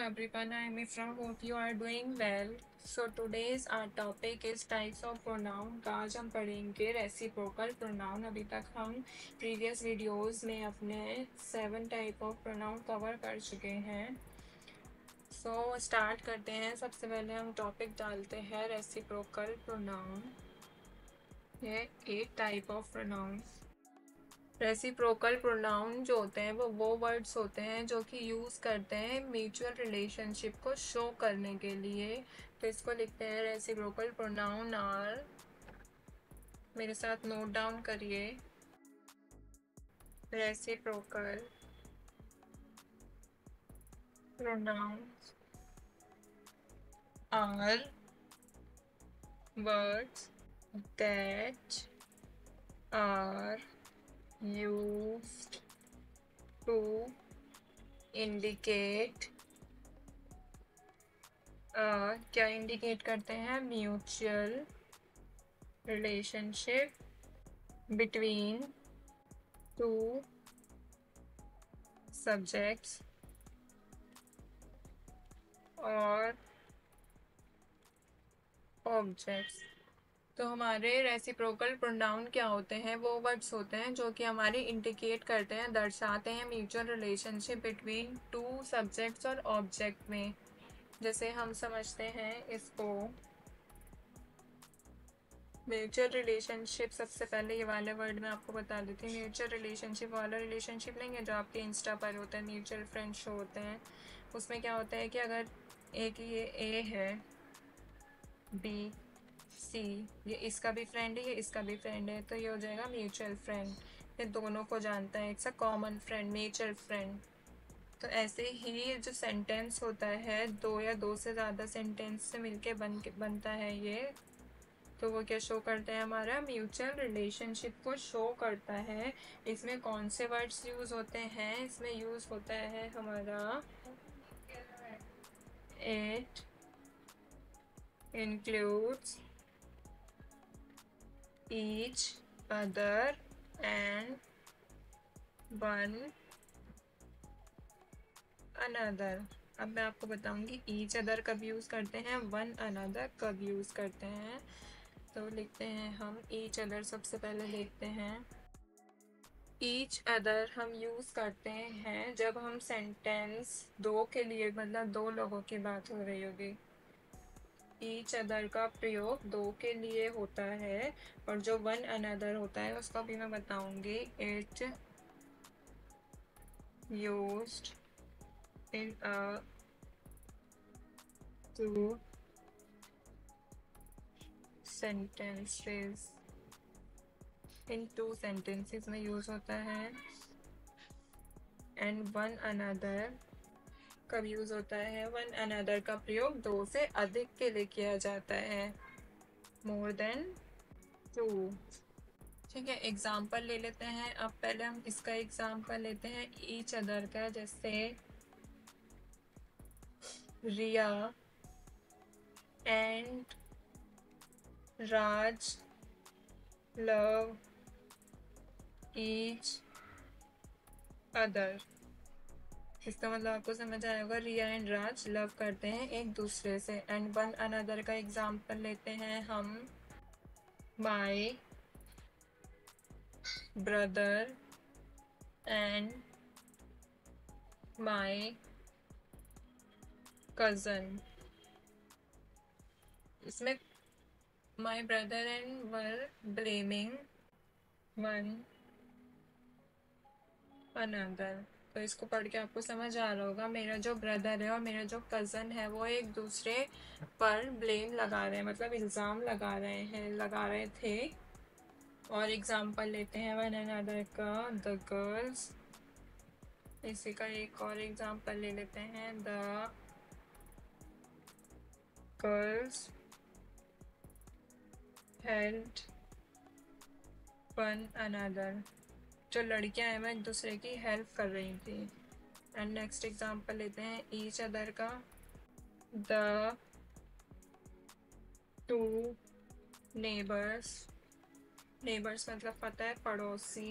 everyone, I am Ifra. Hope you are doing well. So today's our topic is types of pronoun. का आज हम पढ़ेंगे reciprocal pronoun. अभी तक हम प्रीवियस वीडियोस में अपने 7 टाइप ऑफ प्रोनाउन कवर कर चुके हैं. सो स्टार्ट करते हैं. सबसे पहले हम टॉपिक डालते हैं रेसिप्रोकल प्रोनाउन. ये 8 type of pronoun. Reciprocal pronoun जो होते हैं वो वर्ड्स होते हैं जो कि यूज़ करते हैं म्यूचुअल रिलेशनशिप को शो करने के लिए. तो इसको लिखते हैं रेसिप्रोकल प्रोनाउन आर. मेरे साथ नोट डाउन करिए. Reciprocal pronouns are words that are used to indicate क्या इंडिकेट करते हैं? Mutual relationship between two subjects और ऑब्जेक्ट्स. तो हमारे रेसिप्रोकल प्रोनाउन क्या होते हैं? वो वर्ड्स होते हैं जो कि हमारी इंडिकेट करते हैं, दर्शाते हैं mutual relationship between two subjects और ऑब्जेक्ट में. जैसे हम समझते हैं इसको म्यूचुअल रिलेशनशिप. सबसे पहले ये वाले वर्ड मैं आपको बता देती हूँ. म्यूचुअल रिलेशनशिप वाला रिलेशनशिप लेंगे जो आपके इंस्टा पर होता है, म्यूचुअल फ्रेंड शो होते हैं. उसमें क्या होता है कि अगर एक ये ए है, बी, सी, ये इसका भी फ्रेंड है, ये इसका भी फ्रेंड है, तो ये हो जाएगा म्यूचुअल फ्रेंड. ये दोनों को जानता है, it's a common friend, mutual friend. तो ऐसे ही जो सेंटेंस होता है, दो या दो से ज़्यादा सेंटेंस से मिलके बनता है ये. तो वो क्या शो करता है? हमारा म्यूचुअल रिलेशनशिप को शो करता है. इसमें कौन से वर्ड्स यूज़ होते हैं? इसमें यूज़ होता है हमारा it includes each other and one another. अब मैं आपको बताऊंगी each other कब यूज़ करते हैं, one another कब यूज़ करते हैं. तो लिखते हैं हम each other. सबसे पहले देखते हैं each other हम यूज़ करते हैं जब हम सेंटेंस दो के लिए, मतलब दो लोगों की बात हो रही होगी. ईच अदर का प्रयोग दो के लिए होता है, और जो वन अनदर होता है उसका भी मैं बताऊंगी. It used in two sentences. In two sentences में यूज होता है. एंड वन अनदर कब यूज होता है? वन अनदर का प्रयोग दो से अधिक के लिए किया जाता है, मोर देन टू. ठीक है, एग्जाम्पल ले लेते हैं. अब पहले हम इसका एग्जाम्पल लेते हैं ईच अदर का. जैसे Riya and Raj love each other. इसका मतलब आपको समझ आया होगा, रिया एंड राज लव करते हैं एक दूसरे से. एंड वन अनदर का एग्जाम्पल लेते हैं हम. My brother and my cousin. इसमें my brother and were blaming one another. तो इसको पढ़ के आपको समझ आ रहा होगा, मेरा जो ब्रदर है और मेरा जो कज़न है वो एक दूसरे पर ब्लेम लगा रहे हैं, मतलब इल्ज़ाम लगा रहे थे. और एग्जाम्पल लेते हैं वन अनदर का. The girls. इसी का एक और एग्जाम्पल ले लेते हैं. The girls helped one another. जो लड़कियां हैं वो एक दूसरे की हेल्प कर रही थी. एंड नेक्स्ट एग्जाम्पल लेते हैं ईच अदर का. The two neighbours. नेबर्स मतलब पता है, पड़ोसी.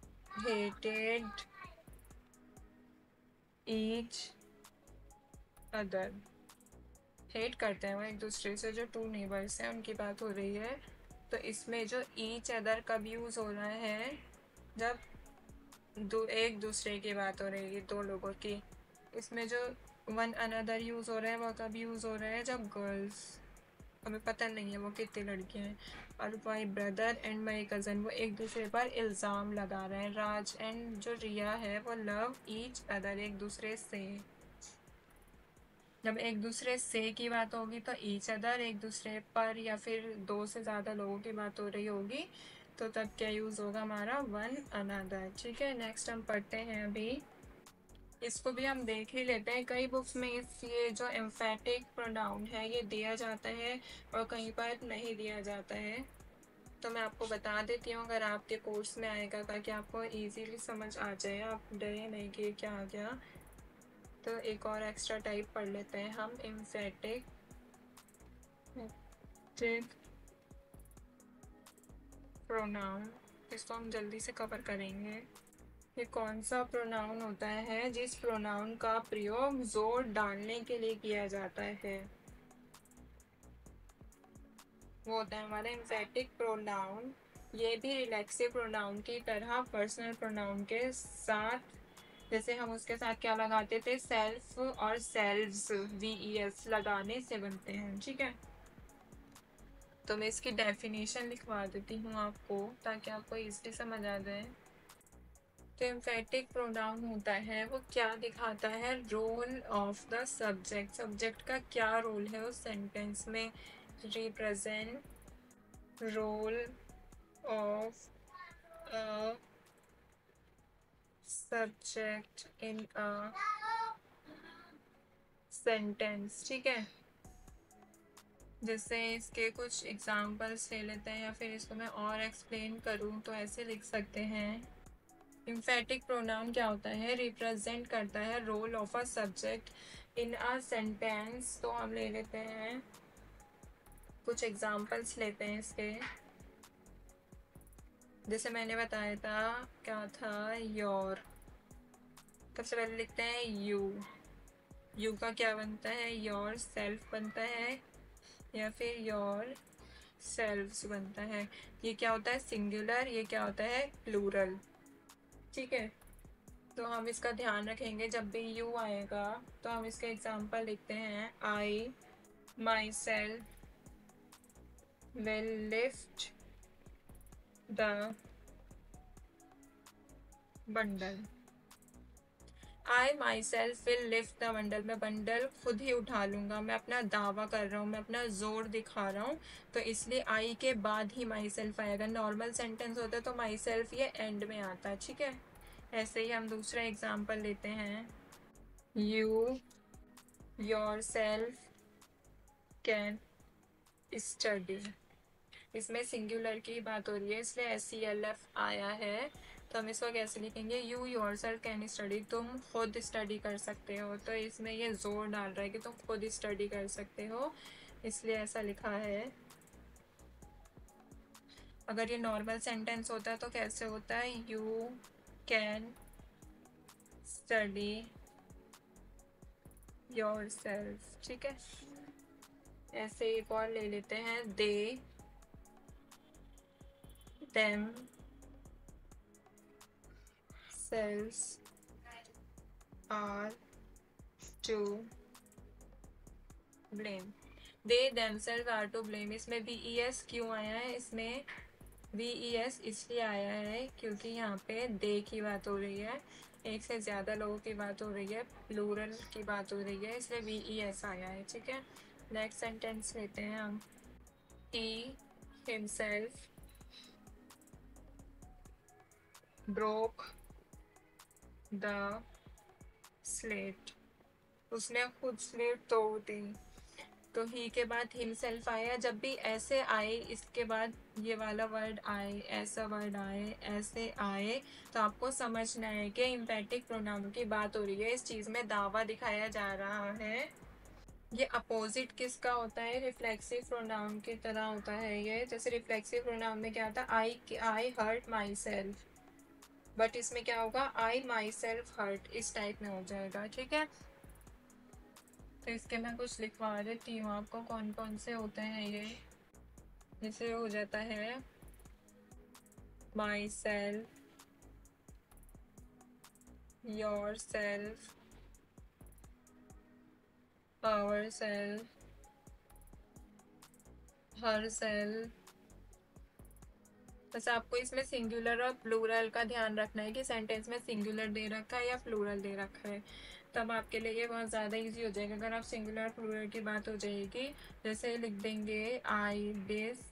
hated each अदर, हेट करते हैं वो एक दूसरे से, जो टू नेबर्स हैं उनकी बात हो रही है। तो इसमें जो ईच अदर कब यूज़ हो रहा है, जब एक दूसरे की बात हो रही है, दो लोगों की। इसमें जो वन अनदर यूज़ हो रहा है वो कब यूज़ हो रहा है, जब गर्ल्स, हमें पता नहीं है वो कितनी लड़कियां हैं, और my brother and my cousin वो एक दूसरे पर इल्ज़ाम लगा रहे हैं। राज एंड जो रिया है वो लव ईच अदर, एक दूसरे से। जब एक दूसरे से की बात होगी तो ईच अदर, एक दूसरे पर या फिर दो से ज़्यादा लोगों की बात हो रही होगी तो तब क्या यूज़ होगा हमारा, वन अनदर। ठीक है, नेक्स्ट हम पढ़ते हैं अभी, इसको भी हम देख ही लेते हैं। कई बुक्स में ये जो एम्फेटिक प्रोनाउन है ये दिया जाता है और कहीं पर नहीं दिया जाता है। तो मैं आपको बता देती हूँ अगर आपके कोर्स में आएगा, ताकि आपको इजीली समझ आ जाए, आप डरे नहीं कि क्या आ गया। तो एक और एक्स्ट्रा टाइप पढ़ लेते हैं हम, एम्फेटिक प्रोनाउन। इसको हम जल्दी से कवर करेंगे। ये कौन सा प्रोनाउन होता है जिस प्रोनाउन का प्रयोग जोर डालने के लिए किया जाता है, वो होता है हमारा एम्फेटिक प्रोनाउन। ये भी रिलैक्सिव प्रोनाउन की तरह पर्सनल प्रोनाउन के साथ, जैसे हम उसके साथ क्या लगाते थे, सेल्फ और सेल्व्स, VES लगाने से बनते हैं। ठीक है, तो मैं इसकी डेफिनेशन लिखवा देती हूँ आपको ताकि आपको इजीली समझ आ जाए। तो एम्फेटिक प्रोनाउन होता है वो क्या दिखाता है, role of the subject, subject का क्या रोल है उस सेंटेंस में। Represent role of a subject in a sentence. ठीक है, जैसे इसके कुछ एग्जांपल्स ले लेते हैं, या फिर इसको मैं और एक्सप्लेन करूँ तो ऐसे लिख सकते हैं। एम्फेटिक प्रोनाउन क्या होता है, रिप्रेजेंट करता है role of a subject in a sentence. तो हम ले लेते हैं कुछ एग्जांपल्स लेते हैं इसके। जैसे मैंने बताया था, क्या था, योर, सबसे पहले लिखते हैं यू। यू का क्या बनता है, योर सेल्फ बनता है या फिर योर सेल्व्स बनता है। ये क्या होता है, सिंगुलर, ये क्या होता है, प्लूरल। ठीक है, तो हम इसका ध्यान रखेंगे जब भी यू आएगा तो हम इसके एग्जांपल लिखते हैं। I myself will lift the bundle. I myself will lift the bundle, मैं बंडल खुद ही उठा लूँगा, मैं अपना दावा कर रहा हूँ, मैं अपना जोर दिखा रहा हूँ, तो इसलिए आई के बाद ही माई सेल्फ आएगा। नॉर्मल सेंटेंस होता है तो माई सेल्फ ये एंड में आता है। ठीक है, ऐसे ही हम दूसरा एग्जांपल लेते हैं। You yourself can study, इसमें सिंगुलर की बात हो रही है इसलिए SELF आया है। तो हम इसको कैसे लिखेंगे, you yourself can study, तुम खुद स्टडी कर सकते हो। तो इसमें ये जोर डाल रहा है कि तुम खुद स्टडी कर सकते हो, इसलिए ऐसा लिखा है। अगर ये नॉर्मल सेंटेंस होता है तो कैसे होता है, you can study yourself. ठीक है, ऐसे एक और ले लेते हैं, they themselves are to blame. They themselves are to blame, इसमें VES क्यों आया है, इसमें VES इसलिए आया है क्योंकि यहाँ पे दे की बात हो रही है, एक से ज़्यादा लोगों की बात हो रही है, प्लूरल की बात हो रही है, इसलिए VES आया है। ठीक है, नेक्स्ट सेंटेंस लेते हैं हम। he himself broke the slate, उसने खुद स्लेट तोड़ दी। तो ही के बाद हिमसेल्फ आया, जब भी ऐसे आए इसके बाद ये वाला वर्ड आए, ऐसा वर्ड आए, ऐसे आए, तो आपको समझना है कि एम्फेटिक प्रोनाउन की बात हो रही है, इस चीज़ में दावा दिखाया जा रहा है। ये अपोजिट किसका होता है, रिफ्लेक्सिव प्रोनाउन की तरह होता है ये। जैसे रिफ्लेक्सिव प्रोनाउन में क्या होता है, I hurt myself, but इसमें क्या होगा, आई माई सेल्फ हर्ट, इस टाइप में हो जाएगा। ठीक है, तो इसके मैं कुछ लिखवा देती हूँ आपको कौन कौन से होते हैं ये। जैसे हो जाता है myself, yourself, ourself, herself. बस आपको इसमें सिंगुलर और प्लूरल का ध्यान रखना है कि सेंटेंस में सिंगुलर दे रखा है या प्लूरल दे रखा है, तब आपके लिए ये बहुत ज़्यादा इजी हो जाएगा। अगर आप सिंगुलर प्लूरल की बात हो जाएगी, जैसे लिख देंगे I this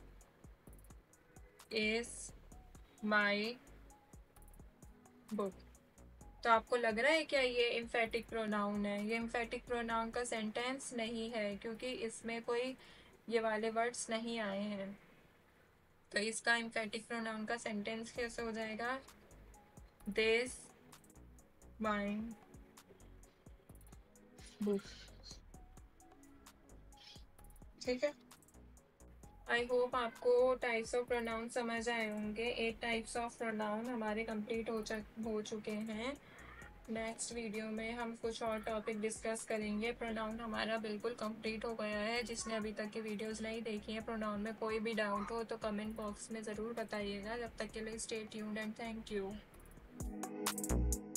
is my book, तो आपको लग रहा है क्या ये एम्फेटिक प्रोनाउन है? ये एम्फेटिक प्रोनाउन का सेंटेंस नहीं है क्योंकि इसमें कोई ये वाले वर्ड्स नहीं आए हैं। तो इसका एम्फेटिक प्रोनाउन का सेंटेंस कैसे हो जाएगा? This my book. ठीक है, आई होप आपको टाइप्स ऑफ प्रोनाउन समझ आए होंगे। 8 टाइप्स ऑफ प्रोनाउन हमारे कंप्लीट हो चुके हैं। नेक्स्ट वीडियो में हम कुछ और टॉपिक डिस्कस करेंगे। प्रोनाउन हमारा बिल्कुल कंप्लीट हो गया है। जिसने अभी तक की वीडियोस नहीं देखी है, प्रोनाउन में कोई भी डाउट हो तो कमेंट बॉक्स में ज़रूर बताइएगा। जब तक के लिए stay tuned and thank you.